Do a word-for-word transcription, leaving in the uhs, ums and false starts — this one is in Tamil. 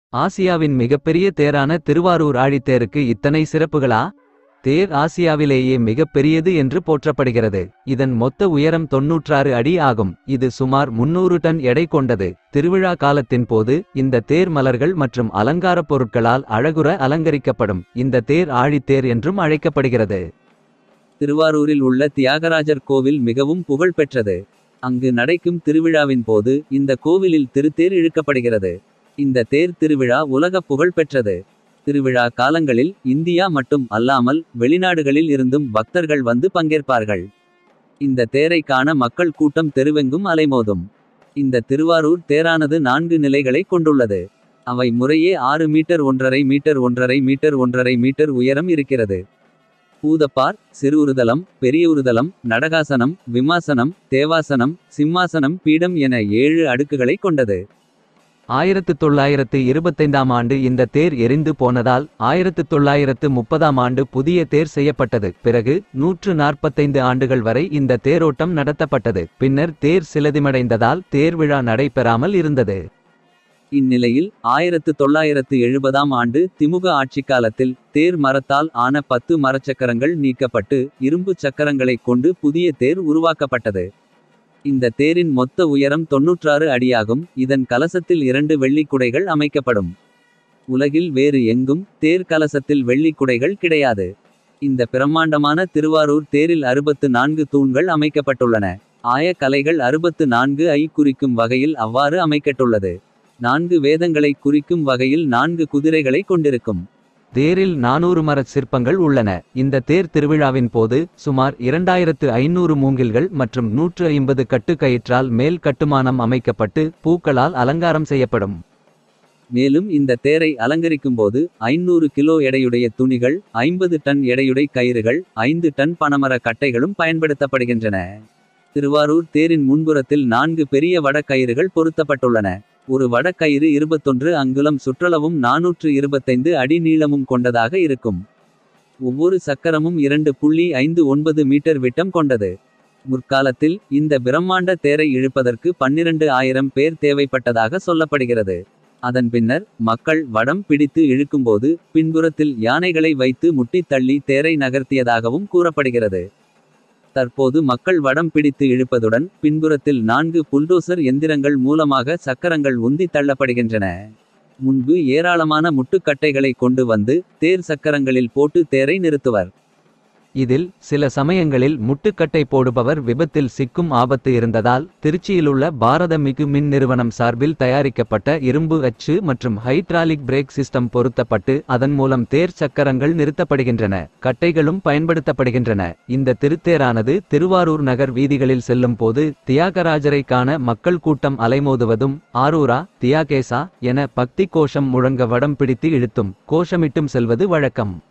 ஆசியாவின் மிகப்பெரிய தேரான திருவாரூர் ஆழித்தேருக்கு இத்தனை சிறப்புகளா? தேர் ஆசியாவிலேயே மிகப்பெரியது என்று போற்றப்படுகிறது. இதன் மொத்த உயரம் தொன்னூற்றாறு அடி ஆகும். இது சுமார் முன்னூறு டன் எடை கொண்டது. திருவிழா காலத்தின் போது இந்த தேர் மலர்கள் மற்றும் அலங்காரப் பொருட்களால் அழகுற அலங்கரிக்கப்படும். இந்த தேர் ஆழித்தேர் என்றும் அழைக்கப்படுகிறது. திருவாரூரில் உள்ள தியாகராஜர் கோவில் மிகவும் புகழ் பெற்றது. அங்கு நடக்கும் திருவிழாவின் போது இந்த கோவிலில் திருத்தேர் இழுக்கப்படுகிறது. இந்த தேர் திருவிழா உலக புகழ் பெற்றது. திருவிழா காலங்களில் இந்தியா மட்டும் அல்லாமல் வெளிநாடுகளில் இருந்தும் பக்தர்கள் வந்து பங்கேற்பார்கள். இந்த தேரை காண மக்கள் கூட்டம் தெருவெங்கும் அலைமோதும். இந்த திருவாரூர் தேரானது நான்கு நிலைகளை கொண்டுள்ளது. அவை முறையே ஆறு மீட்டர் ஒன்றரை மீட்டர் ஒன்றரை மீட்டர் ஒன்றரை மீட்டர் உயரம் இருக்கிறது. பூதப்பார், சிறுஉருதலம், பெரியஉருதலம், நடகாசனம், விமாசனம், தேவாசனம், சிம்மாசனம், பீடம் என ஏழு அடுக்குகளை கொண்டது. ஆயிரத்து தொள்ளாயிரத்து இருபத்தைந்தாம் ஆண்டு இந்த தேர் எரிந்து போனதால் ஆயிரத்து தொள்ளாயிரத்து முப்பதாம் ஆண்டு புதிய தேர் செய்யப்பட்டது. பிறகு நூற்று நாற்பத்தைந்து ஆண்டுகள் வரை இந்த தேரோட்டம் நடத்தப்பட்டது. பின்னர் தேர் சிலதிமடைந்ததால் தேர் விழா நடைபெறாமல் இருந்தது. இந்நிலையில் ஆயிரத்து தொள்ளாயிரத்து எழுபதாம் ஆண்டு திமுக ஆட்சிக்காலத்தில் தேர் மரத்தால் ஆன பத்து மரச்சக்கரங்கள் நீக்கப்பட்டு இரும்பு சக்கரங்களைக் கொண்டு புதிய தேர் உருவாக்கப்பட்டது. இந்த தேரின் மொத்த உயரம் தொன்னூற்றாறு அடியாகும். இதன் கலசத்தில் இரண்டு வெள்ளிக் குடைகள் அமைக்கப்படும். உலகில் வேறு எங்கும் தேர் கலசத்தில் வெள்ளிக் குடைகள் கிடையாது. இந்த பிரம்மாண்டமான திருவாரூர் தேரில் அறுபத்து நான்கு தூண்கள் அமைக்கப்பட்டுள்ளன. ஆய கலைகள் அறுபத்து நான்கு ஐ குறிக்கும் வகையில் அவ்வாறு அமைக்கப்பட்டுள்ளது. நான்கு வேதங்களை குறிக்கும் வகையில் நான்கு குதிரைகளை கொண்டிருக்கும். தேரில் நானூறு மரச் சிற்பங்கள் உள்ளன. இந்த தேர் திருவிழாவின் போது சுமார் இரண்டாயிரத்து ஐநூறு மூங்கில்கள் மற்றும் நூற்று ஐம்பது கட்டுக்கயிற்றால் மேல் கட்டுமானம் அமைக்கப்பட்டு பூக்களால் அலங்காரம் செய்யப்படும். மேலும் இந்த தேரை அலங்கரிக்கும்போது ஐநூறு கிலோ எடையுடைய துணிகள், ஐம்பது டன் எடையுடைய கயிறுகள், ஐந்து டன் பனமர கட்டைகளும் பயன்படுத்தப்படுகின்றன. திருவாரூர் தேரின் முன்புறத்தில் நான்கு பெரிய வட கயிறுகள் பொருத்தப்பட்டுள்ளன. ஒரு வடக்கயிறு இருபத்தொன்று அங்குலம் சுற்றளவும் நானூற்று இருபத்தைந்து அடி நீளமும் கொண்டதாக இருக்கும். ஒவ்வொரு சக்கரமும் இரண்டு புள்ளி ஐந்து ஒன்பது மீட்டர் விட்டம் கொண்டது. முற்காலத்தில் இந்த பிரம்மாண்ட தேரை இழுப்பதற்கு பன்னிரண்டு ஆயிரம் பேர் தேவைப்பட்டதாக சொல்லப்படுகிறது. அதன் பின்னர் மக்கள் வடம் பிடித்து இழுக்கும்போது பின்புறத்தில் யானைகளை வைத்து முட்டித் தள்ளி தேரை நகர்த்தியதாகவும் கூறப்படுகிறது. தற்போது மக்கள் வடம் பிடித்து இழுப்பதுடன் பின்புறத்தில் நான்கு புல்டோசர் எந்திரங்கள் மூலமாக சக்கரங்கள் உந்தி தள்ளப்படுகின்றன. முன்பு ஏராளமான முட்டுக்கட்டைகளை கொண்டு வந்து தேர் சக்கரங்களில் போட்டு தேரை நிறுத்துவர். இதில் சில சமயங்களில் முட்டுக்கட்டை போடுபவர் விபத்தில் சிக்கும் ஆபத்து இருந்ததால் திருச்சியிலுள்ள பாரத மிகு மின் நிறுவனம் சார்பில் தயாரிக்கப்பட்ட இரும்பு அச்சு மற்றும் ஹைட்ராலிக் பிரேக் சிஸ்டம் பொருத்தப்பட்டு அதன் மூலம் தேர் சக்கரங்கள் நிறுத்தப்படுகின்றன. கட்டைகளும் பயன்படுத்தப்படுகின்றன. இந்த திருத்தேரானது திருவாரூர் நகர் வீதிகளில் செல்லும் போது தியாகராஜரை காண மக்கள் கூட்டம் அலைமோதுவதும் ஆரூரா தியாகேசா என பக்தி கோஷம் முழங்க வடம் பிடித்து இழுத்தும் கோஷமிட்டும் செல்வது வழக்கம்.